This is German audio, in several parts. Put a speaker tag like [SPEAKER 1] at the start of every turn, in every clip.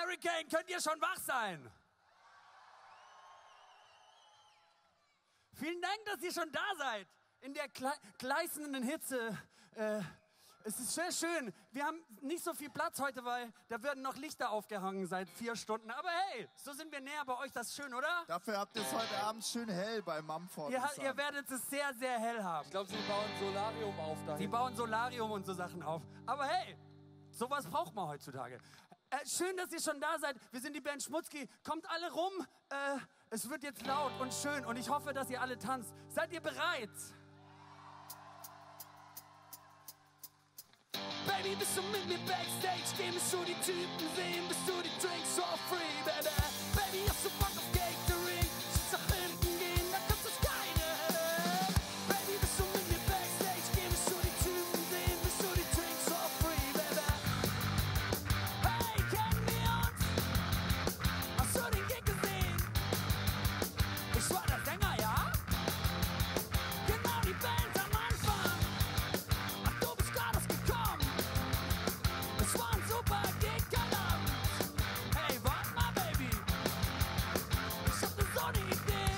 [SPEAKER 1] Hurricane, könnt ihr schon wach sein? Vielen Dank, dass ihr schon da seid. In der gleißenden Hitze. Es ist sehr schön. Wir haben nicht so viel Platz heute, weil da werden noch Lichter aufgehangen seit 4 Stunden. Aber hey, so sind wir näher bei euch. Das ist schön, oder?
[SPEAKER 2] Dafür habt ihr es heute Abend schön hell bei Mumford.
[SPEAKER 1] Ihr werdet es sehr, sehr hell haben.
[SPEAKER 3] Ich glaube, sie bauen Solarium auf da.
[SPEAKER 1] Sie bauen Solarium und so Sachen auf. Aber hey, sowas braucht man heutzutage. Schön, dass ihr schon da seid. Wir sind die Band Schmutzki. Kommt alle rum. Es wird jetzt laut und schön. Und ich hoffe, dass ihr alle tanzt. Seid ihr bereit? Baby, bist du mit mir backstage? Gehen wir so die Typen sehen, bist du die Drinks for free, baby. Baby, hast du Bock auf Catering? Sitz nach hinten gehen, da kostet es keine. Baby, bist du mit mir backstage? Gehen wir so die Typen sehen, bist du die Drinks for free, baby. Hey, kennen wir uns? Hast du den Gig gesehen? Ich war der Sänger, ja? Genau die Band am Anfang. Ach, du bist gerade gekommen. Es war ein super Gig, keine Abend. Hey, warte mal, Baby. Ich hab so eine Idee.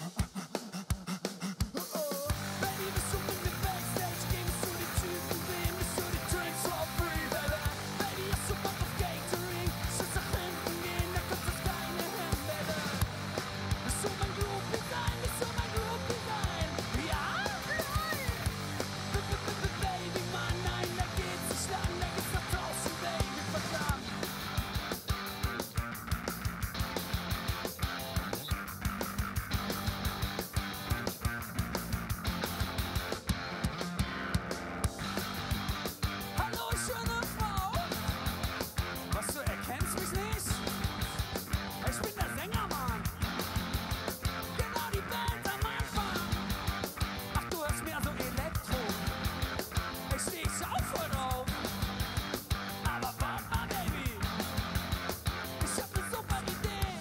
[SPEAKER 1] Baby, bist du mit mir backstage? Gehen wir zu den Typen sehen, bist du die Drinks for free, baby. Baby, hast du Bock auf Catering? Sitz nach hinten gehen, da kostet es keine hin, baby. Bist du mein Groupie sein? Bist du mein Groupie sein? Ja? Baby, Mann, nein, da geht's nicht lang, da geht's nach draußen, Baby, verdammt. Hallo, schöne Frau. Was, du erkennst mich nicht? Ich bin der Sänger, Mann. Genau die Band am Anfang. Ach, du hörst mehr so Elektro. Ich steh auch voll drauf. Aber warte mal, Baby. Ich hab ne super Idee.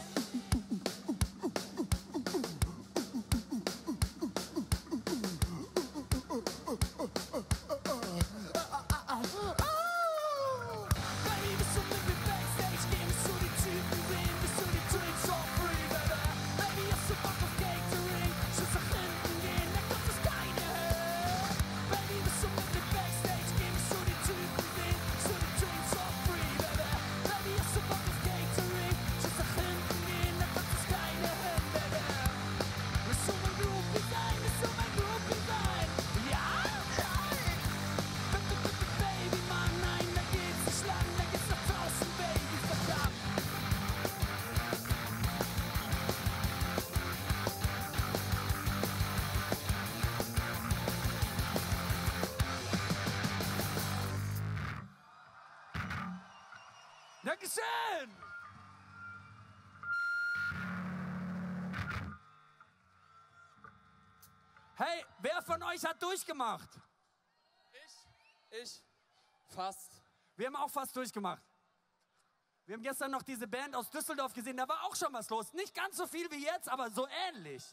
[SPEAKER 1] Baby, bist du mit mir backstage? Gehen wir zu die Typen sehen, bist du die Drinks for free, baby. Baby, hast du Bock auf Catering? Sitz nach hinten gehen, da kostet es keine. Baby, bist du mit mir backstage? Gehen wir zu die Typen sehen, bist du die Drinks for free, baby. Baby, hast du Bock auf Catering? Sitz nach hinten gehen, da kostet es keine, baby. Bist du mein Groupie sein? Bist du mein Groupie sein? Ja? Baby, Mann, nein, da geht's nicht lang, da geht's nach draußen, Baby, verdammt. Dankeschön! Hey, wer von euch hat durchgemacht?
[SPEAKER 3] Ich. Fast.
[SPEAKER 1] Wir haben auch fast durchgemacht. Wir haben gestern noch diese Band aus Düsseldorf gesehen, da war auch schon was los. Nicht ganz so viel wie jetzt, aber so ähnlich.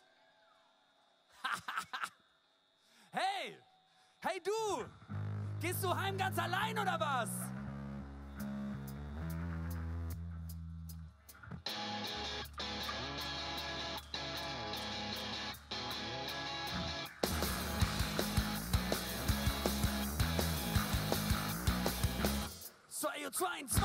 [SPEAKER 1] Hey, hey du, gehst du heim ganz allein oder was? So, ihr 22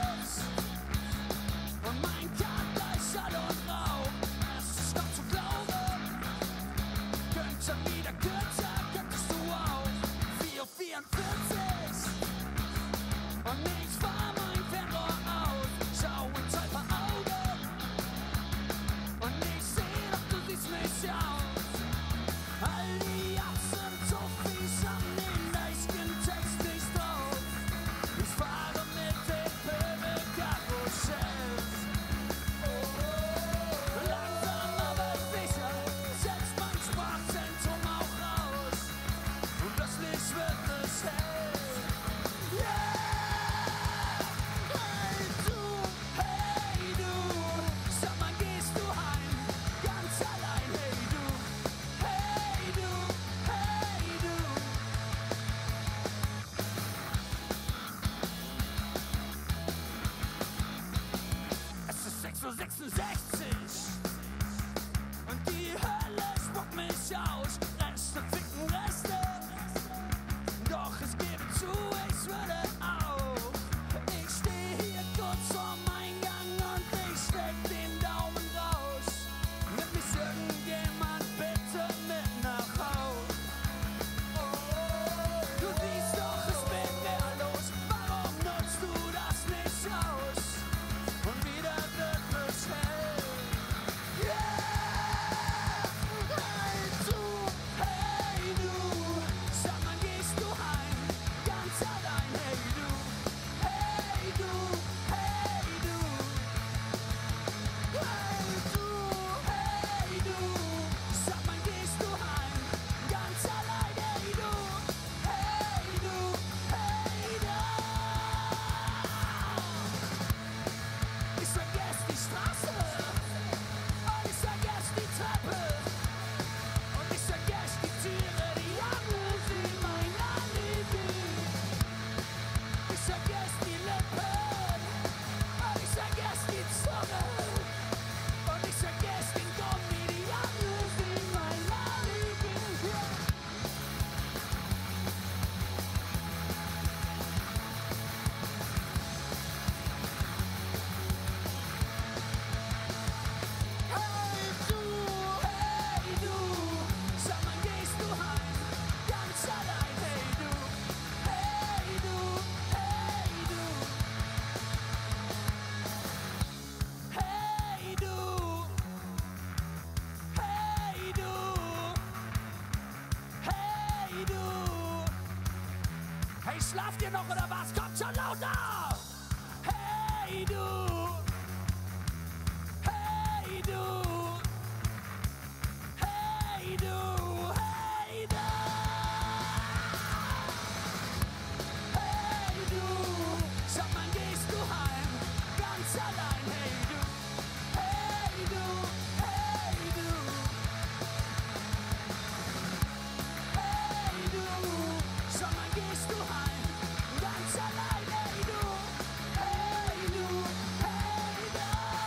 [SPEAKER 1] und mein Tag gleich Schall und Rauch. Es ist kaum zu glauben, könnt schon wieder kürzer, könntest du auch. 4:44 und ich fahr mein Fernrohr aus. Schau ins halbe Auge und ich seh doch, du siehst mich aus. All die Apps sind so fies, haben den leichten Text nicht drauf. Ich fahre mit dem 66 und die Hölle spuckt mich aus. Reste ficken Reste, doch es gebe zu, ich würde auch. Ich stehe hier kurz vorm Eingang und ich steck den Daumen raus. Nimm mich irgendjemand bitte mit nach Haus. Du siehst doch, es bin wehrlos, warum nutzt du das nicht aus? Und wieder wird es hell. Yeah! Hey du, sag mal, gehst du heim, ganz allein, hey du. Hey du, hey du. Hey du, sag mal, gehst du heim, ganz allein, hey du. Hey du, hey du. Ich vergess die Straße und ich vergess die Treppe und ich vergess die Tiere, die Jahre sind mein Alibi. Ich vergess die Lippen und ich vergess die Zunge und ich vergess den Gummi, die Jahre sind mein Alibi. Hey du, sag mal, gehst du heim, ganz allein, hey du. Hey du, hey du. Hey du, hey du. Hey du. Hey, schlaft ihr noch oder was? Kommt schon lauter! Hey du. Hey du. Hey du, hey du. Hey du, sag mal, gehst du heim, ganz allein, hey du. Hey du, hey du. Hey du, sag mal, gehst du heim, ganz allein, hey du. Hey du, hey du.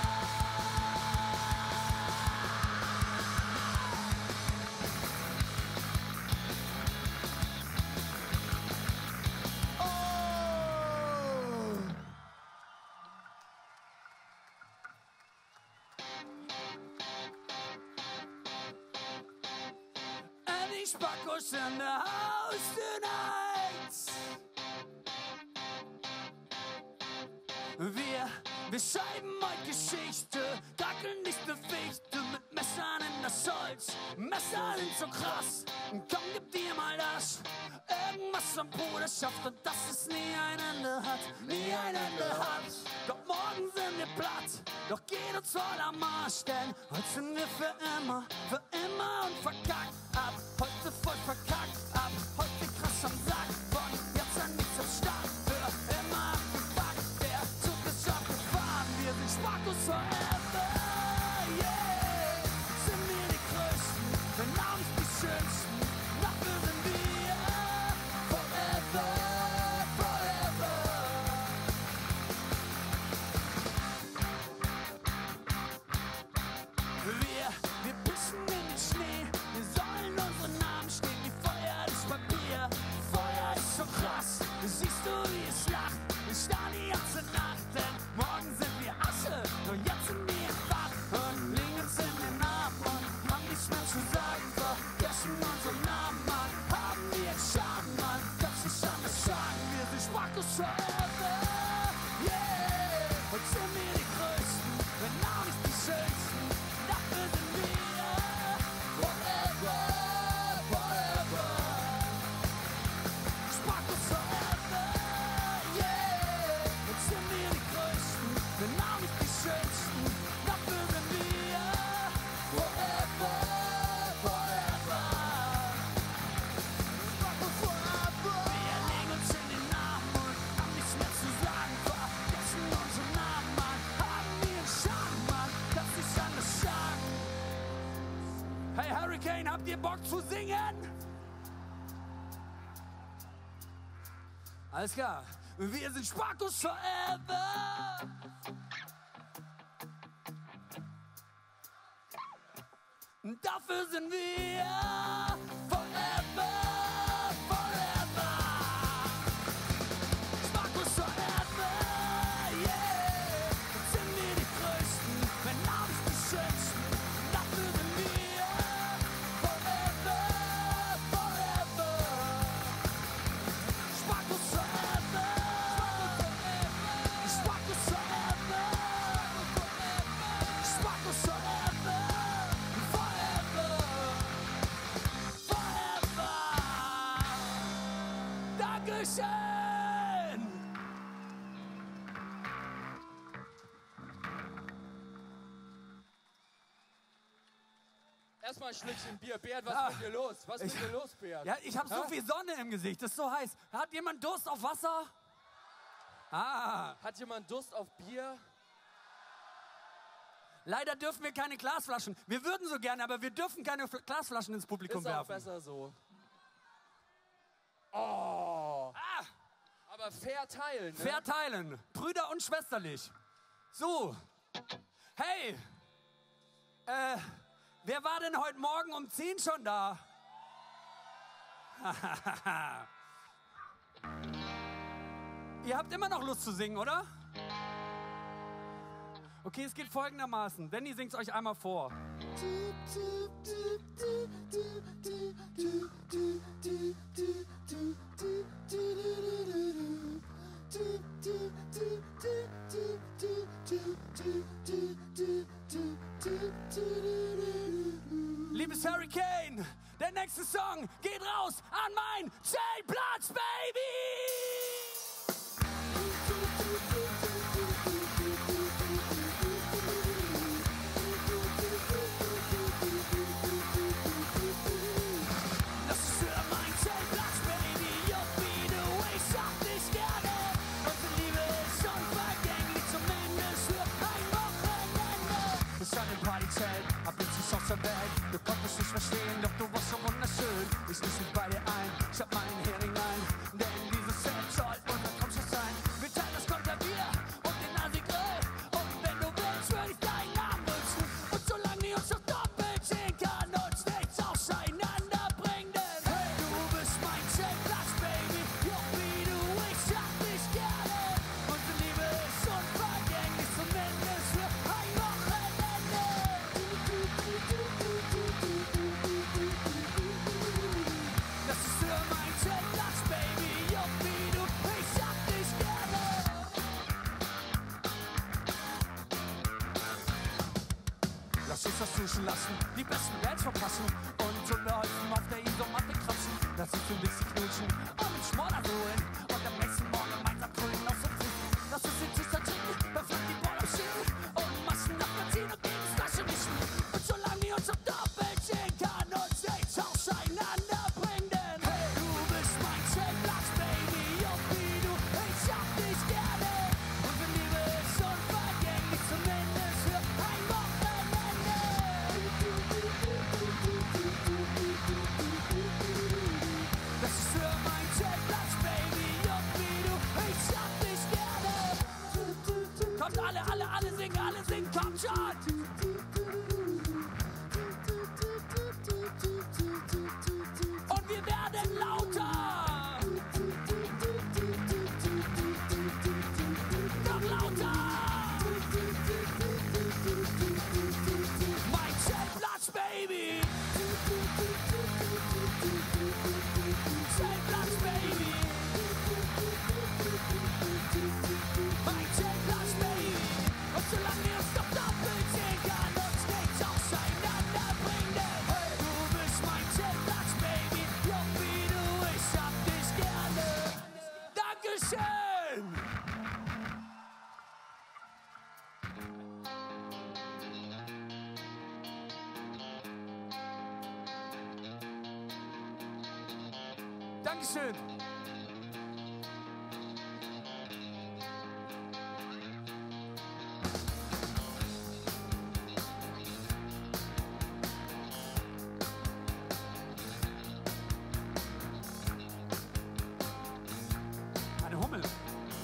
[SPEAKER 2] Oh!
[SPEAKER 1] Any sparkles in the house tonight. Wir schreiben heute Geschichte, dackeln nicht eine Fichte mit Messern in das Holz. Messer sind so krass, komm, gib dir mal das. Irgendwas am Bruderschaft und dass es nie ein Ende hat, nie ein Ende hat. Doch morgen sind wir platt, doch geht uns voll am Arsch, denn heute sind wir für immer und verkackt ab. Heute voll verkackt ab, heute krass am Sack, von jetzt an nicht so stark, für immer abgefuckt. Der Zug ist abgefahren, wir sind Sparkus forever, yeah. Sind wir die Größten, wenn auch nicht die Schönsten, dafür sind wir forever, forever. Wir pissen in den Schnee, wir sollen unsere Namen stehen wie Feuer ist Papier. Feuer ist so krass, siehst du, wie es lacht, ich starr die ganze Nacht, denn morgen sind wir Asche, und jetzt sind wir wach und liegen uns in den Armen und haben nichts mehr zu sagen, vergessen unseren Namen, Mann, haben wir jetzt Schaden, Mann, kannst nicht anders sagen, wir sind Sparkus forever, yeah, und sind wir die Größten, wenn auch nicht die Schönsten, dafür sind wir forever, forever, Sparkus forever, yeah, und sind wir die Größten, wenn auch nicht die Schönsten, dafür sind wir forever, forever.
[SPEAKER 2] Sparkus forever!
[SPEAKER 1] Wir legen uns in den Arm und haben nichts mehr zu sagen, vergessen unseren Namen, Mann, haben wir einen Schaden, Mann, kannst nicht anders sagen. Hey Hurricane, habt ihr Bock zu singen? Alles klar, wir sind Sparkus forever. Dafür sind wir forever, forever. Sparkus forever, yeah. Sind wir die Größten, wenn Namens die Schönsten. Dafür sind wir forever, forever. Sparkus forever, Sparkus forever, Sparkus forever. Dankeschön!
[SPEAKER 3] Erstmal ein Schlückchen Bier. Beat, was ist mit dir los? Was ist mit dir los, Beat?
[SPEAKER 1] Ja, ich habe so viel Sonne im Gesicht, das ist so heiß. Hat jemand Durst auf Wasser? Ah.
[SPEAKER 3] Hat jemand Durst auf Bier?
[SPEAKER 1] Leider dürfen wir keine Glasflaschen. Wir würden so gerne, aber wir dürfen keine Glasflaschen ins Publikum
[SPEAKER 3] Ist auch
[SPEAKER 1] werfen.
[SPEAKER 3] besser so. Oh.
[SPEAKER 1] Ah.
[SPEAKER 3] Aber fair teilen, ne?
[SPEAKER 1] Fair teilen. Brüder und schwesterlich. So. Hey. Wer war denn heute Morgen um 10 schon da? Ihr habt immer noch Lust zu singen, oder? Okay, es geht folgendermaßen. Danny singt es euch einmal vor. Liebes Hurricane, der nächste Song geht raus an mein Zeltplatz, Baby! Das ist für mein Zeltplatz, Baby, juppie, du, ich sag dich gerne. Unsere Liebe ist unvergänglich, zumindest für ein Wochenende. Wir sind im Partyzelt, ab jetzt ist aus der Welt. Du konntest nicht verstehen, doch du warst so wunderschön. Ich schließ mich bei dir ein, ich hab meinen Hering ein. Denn dieses Zelt soll unser Traumschiff sein. Wir teilen das Konterbier und den Nasi-Grill. Und wenn du willst, würde ich deinen Namen wünschen. Und solange die uns noch doppelt sehen, kann uns nichts auseinanderbringen. Denn hey, du bist mein Zeltplatz, Baby. Juppie, du, ich hab dich gerne. Unsere Liebe ist unvergänglich, zumindest für ein Wochenende. Das ist für mein Zeltplatz, Baby. Juppie, du, ich hab dich gerne. Lass uns das duschen lassen, die besten Bands verpassen und unbeholfen auf der Isomatte krapschen. Lass uns ein bisschen knutschen und mit Schmorder holen und am nächsten Morgen gemeinsam grünen aus dem Fuß. Lass uns den Tisch da trinken, perfekt die Ball abschieben und Maschen nach Benzin und gegen das Flasche mischen. Und solange die uns auf doppelt sehen, kann uns nichts auseinanderbringen. Denn hey, du bist mein Zeltplatz, Baby, juppie, du, ich hab dich gerne. Unsere Liebe ist unvergänglich, zumindest für ein Wochenende. Das ist für mein Zeltplatz, Baby, juppie, du, ich hab dich gerne. Kommt alle singen, kommt schon. Und wir werden lauter. Noch lauter. Mein Zeltplatz, Baby. Zeltplatz, Baby. Mein Zeltplatz, Baby. Und solange wir uns noch doppelt sehen, kann uns nichts auseinanderbringen. Hey, du bist mein Zeltplatz, Baby. Juppie, du, ich hab dich gerne. Dankeschön. Dankeschön. Eine Hummel.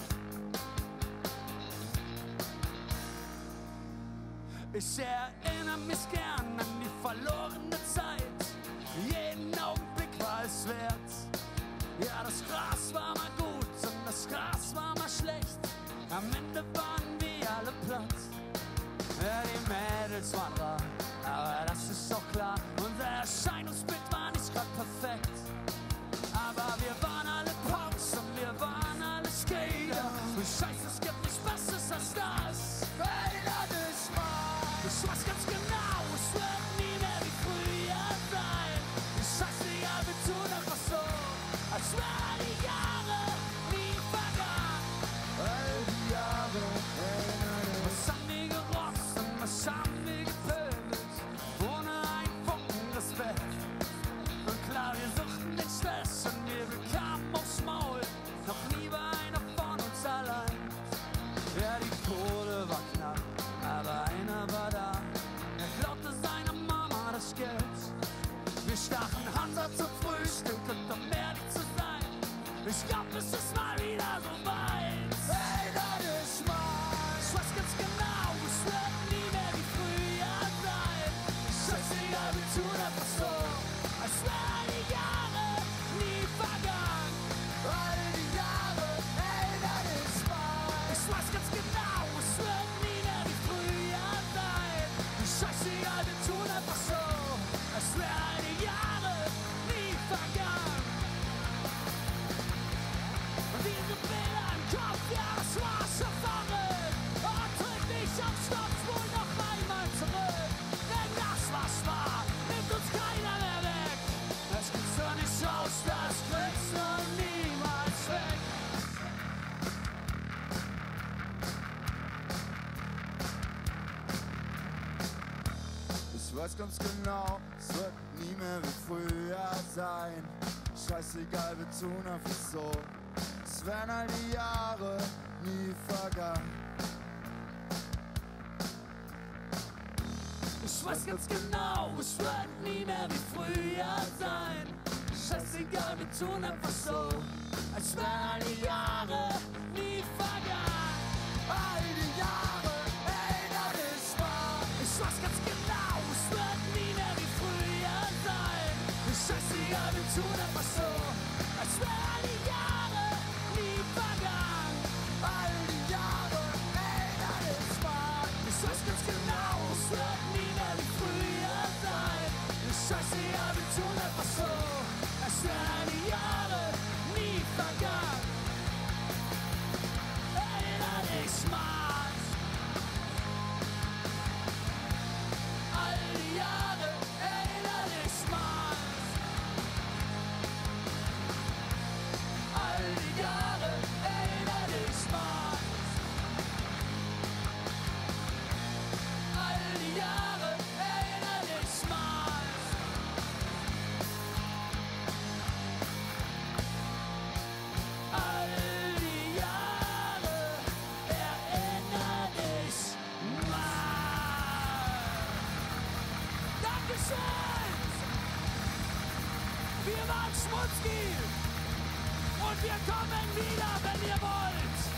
[SPEAKER 1] Ich erinnere erinnere mich gern an die verlorene Zeit. Jeden Augenblick war es wert. Ja, das Gras war mal gut und das Gras war mal schlecht. Am Ende waren wir alle platt. Ja, die Mädels waren rar, aber das ist doch klar. Unser Erscheinungsbild war nicht grad perfekt. Aber wir waren alle Punks und wir waren alle Skater. Und Scheiße, es gibt nichts Besseres als das. Erinnere dich mal. Ich weiß ganz genau, es wird nie mehr wie früher sein. Scheißegal, wir tun einfach so, als wären die Jahre nie vergangen.
[SPEAKER 2] All die Jahre,
[SPEAKER 1] Was haben wir gerockt und was haben wir gepöbelt? Ohne ein Funken Respekt. Und klar, wir suchten den Stress und wir bekamen aufs Maul. Noch nie war einer von uns allein. Ja, die Kohle war knapp, aber einer war da. Er klaute seiner Mama das Geld. Wir stachen Hansa zum Frühstück und um ehrlich zu sein, ich glaub, es ist mal wieder so weit. Erinnere dich mal. Ich weiß ganz genau, es wird nie mehr wie früher sein. Scheißegal, wir tun einfach so, als wären die Jahre nie vergangen.
[SPEAKER 2] all die Jahre, erinnere dich mal.
[SPEAKER 1] Ich weiß ganz genau, es wird nie mehr wie früher sein. Scheißegal, wir tun einfach so, als wären die Jahre nie vergangen. Und diese Bilder im Kopf, ja, das war schon verrückt. Und drück dich am Stopf wohl noch einmal zurück. Denn das, was war, nimmt uns keiner mehr weg. Das gibt's doch nicht aus, das kriegst du niemals weg.
[SPEAKER 2] Ich weiß ganz genau, es wird nie mehr wie früher sein. Scheißegal, wir tun einfach so, es wären all die Jahre nie vergangen.
[SPEAKER 1] Ich weiß ganz genau, es wird nie mehr wie früher sein. Scheißegal, wir tun einfach so, als wären die Jahre nie vergangen.
[SPEAKER 2] All die Jahre, erinnere dich mal.
[SPEAKER 1] Ich weiß ganz genau, es wird nie mehr wie früher sein. Scheißegal, wir tun einfach so, als wären die Jahre nie vergangen.
[SPEAKER 2] All die Jahre, erinnere dich mal.
[SPEAKER 1] Ich weiß ganz genau, es wird nie mehr wie früher sein. Scheißegal, wir tun einfach so, als wären die Jahre nie vergangen. Erinnere dich mal. All die Jahre, erinnere dich mal. All die Jahre, erinnere dich mal. All die Jahre, erinnere dich mal. All die Jahre, erinnere dich mal. Dankeschön! Wir waren Schmutzki und wir kommen wieder, wenn ihr wollt.